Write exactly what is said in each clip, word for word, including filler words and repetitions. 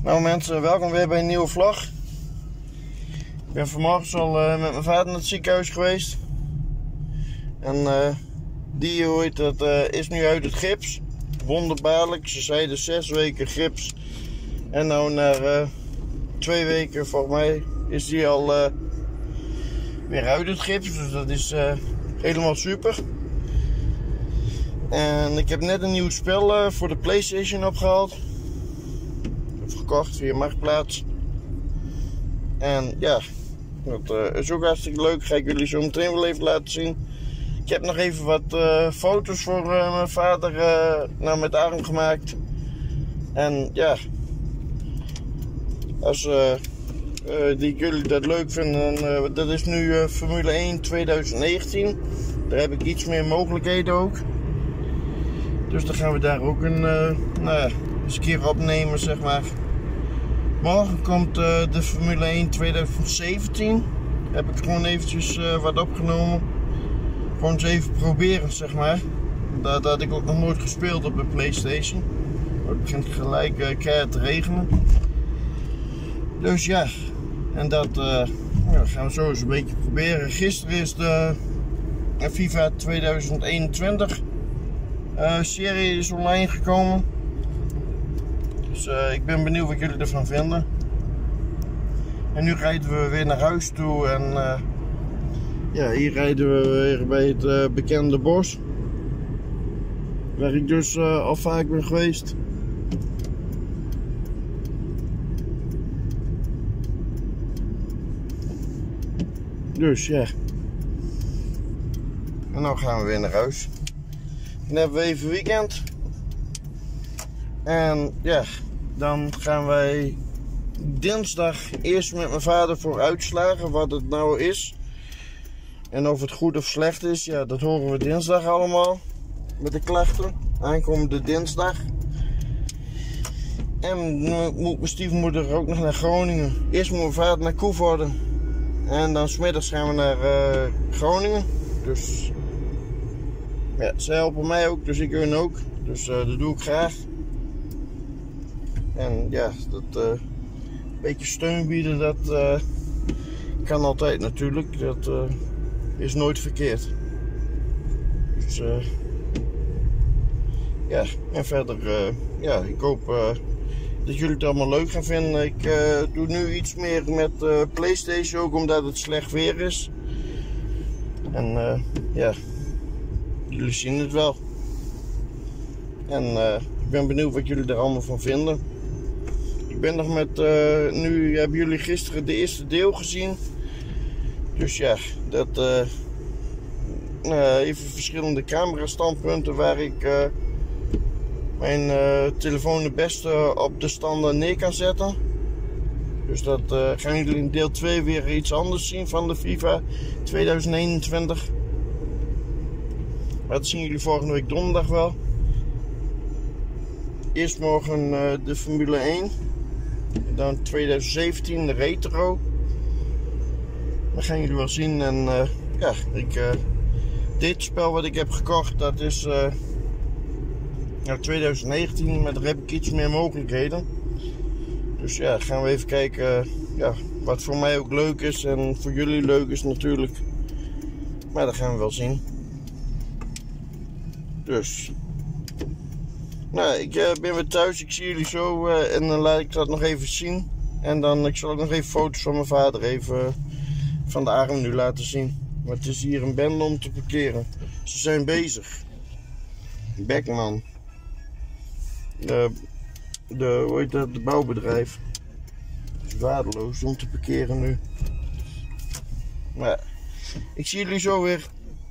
Nou mensen, welkom weer bij een nieuwe vlog. Ik ben vanmorgen al uh, met mijn vader naar het ziekenhuis geweest. En uh, die hoort, dat uh, is nu uit het gips. Wonderbaarlijk, ze zeiden zes weken gips. En nou na uh, twee weken volgens mij is die al uh, weer uit het gips. Dus dat is uh, helemaal super. En ik heb net een nieuw spel uh, voor de PlayStation opgehaald. Gekocht via Marktplaats. En ja, dat uh, is ook hartstikke leuk. Ga ik jullie zo meteen wel even laten zien. Ik heb nog even wat uh, foto's voor uh, mijn vader uh, nou, met arm gemaakt. En ja, als uh, uh, die jullie dat leuk vinden, dan, uh, dat is nu uh, Formule één twintig negentien. Daar heb ik iets meer mogelijkheden ook. Dus dan gaan we daar ook een, uh, nou ja, eens een keer opnemen, zeg maar. Morgen komt uh, de Formule één twintig zeventien. Heb ik gewoon eventjes uh, wat opgenomen. Gewoon eens even proberen, zeg maar. Dat had ik ook nog nooit gespeeld op de PlayStation. Het begint gelijk uh, keihard te regenen. Dus ja, en dat uh, ja, gaan we zo eens een beetje proberen. Gisteren is de uh, FIFA twintig eenentwintig uh, serie is online gekomen. Dus uh, ik ben benieuwd wat jullie ervan vinden. En nu rijden we weer naar huis toe en uh, ja, hier rijden we weer bij het uh, bekende bos. Waar ik dus uh, al vaak ben geweest. Dus ja. En nou gaan we weer naar huis. Dan hebben we even weekend. En ja, dan gaan wij dinsdag eerst met mijn vader voor uitslagen wat het nou is. En of het goed of slecht is, ja, dat horen we dinsdag allemaal. Met de klachten, aankomende dinsdag. En nu moet mijn stiefmoeder ook nog naar Groningen. Eerst moet mijn vader naar Koevoorde. En dan 's middags gaan we naar uh, Groningen. Dus ja, zij helpen mij ook, dus ik hun ook. Dus uh, dat doe ik graag. En ja, dat uh, een beetje steun bieden, dat uh, kan altijd natuurlijk. Dat uh, is nooit verkeerd. Dus uh, ja, en verder, uh, ja, ik hoop uh, dat jullie het allemaal leuk gaan vinden. Ik uh, doe nu iets meer met uh, PlayStation, ook omdat het slecht weer is. En uh, ja, jullie zien het wel. En uh, ik ben benieuwd wat jullie er allemaal van vinden. Ik ben nog met, uh, nu hebben jullie gisteren de eerste deel gezien. Dus ja, dat uh, uh, even verschillende camera standpunten waar ik uh, mijn uh, telefoon het beste op de standaard neer kan zetten. Dus dat uh, gaan jullie in deel twee weer iets anders zien van de FIFA twintig eenentwintig. Maar dat zien jullie volgende week donderdag wel. Eerst morgen uh, de Formule één. En dan twintig zeventien de retro. Dat gaan jullie wel zien. En uh, ja, ik, uh, dit spel wat ik heb gekocht, dat is uh, nou, twintig negentien. Maar daar heb ik iets meer mogelijkheden. Dus ja, gaan we even kijken uh, ja, wat voor mij ook leuk is. En voor jullie leuk is natuurlijk. Maar dat gaan we wel zien. Dus nou, ik uh, ben weer thuis, ik zie jullie zo uh, en dan laat ik dat nog even zien. En dan ik zal ook nog even foto's van mijn vader even uh, van de arm nu laten zien. Maar het is hier een bende om te parkeren. Ze zijn bezig. Beckman. De, de, hoe heet dat, de bouwbedrijf. Het is waardeloos om te parkeren nu. Maar ik zie jullie zo weer.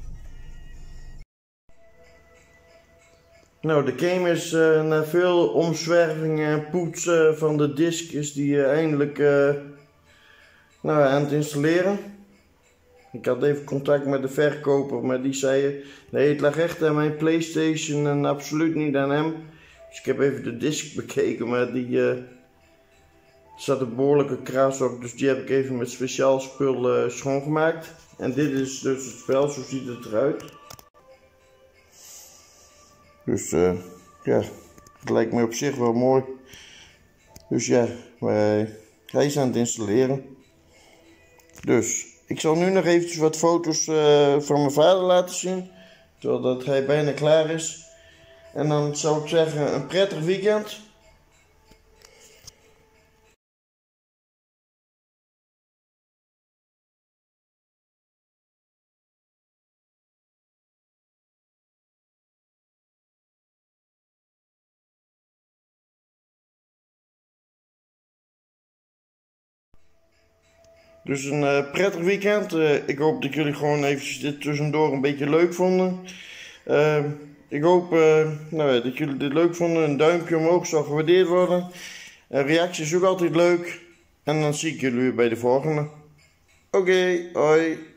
Nou, de game is uh, na veel omzwervingen en poetsen van de disk is die uh, eindelijk uh, nou, aan het installeren. Ik had even contact met de verkoper, maar die zei nee, het lag echt aan mijn PlayStation en absoluut niet aan hem. Dus ik heb even de disk bekeken, maar die uh, zat een behoorlijke kras op, dus die heb ik even met speciaal spul uh, schoongemaakt. En dit is dus het spel, zo ziet het eruit. Dus uh, ja, het lijkt me op zich wel mooi. Dus ja, wij, hij is aan het installeren. Dus ik zal nu nog eventjes wat foto's uh, van mijn vader laten zien. Totdat hij bijna klaar is. En dan zou ik zeggen een prettig weekend. Dus een uh, prettig weekend. Uh, ik hoop dat jullie gewoon eventjes dit tussendoor een beetje leuk vonden. Uh, ik hoop uh, nou, dat jullie dit leuk vonden. Een duimpje omhoog zal gewaardeerd worden. Een reactie is ook altijd leuk. En dan zie ik jullie weer bij de volgende. Oké, okay, hoi.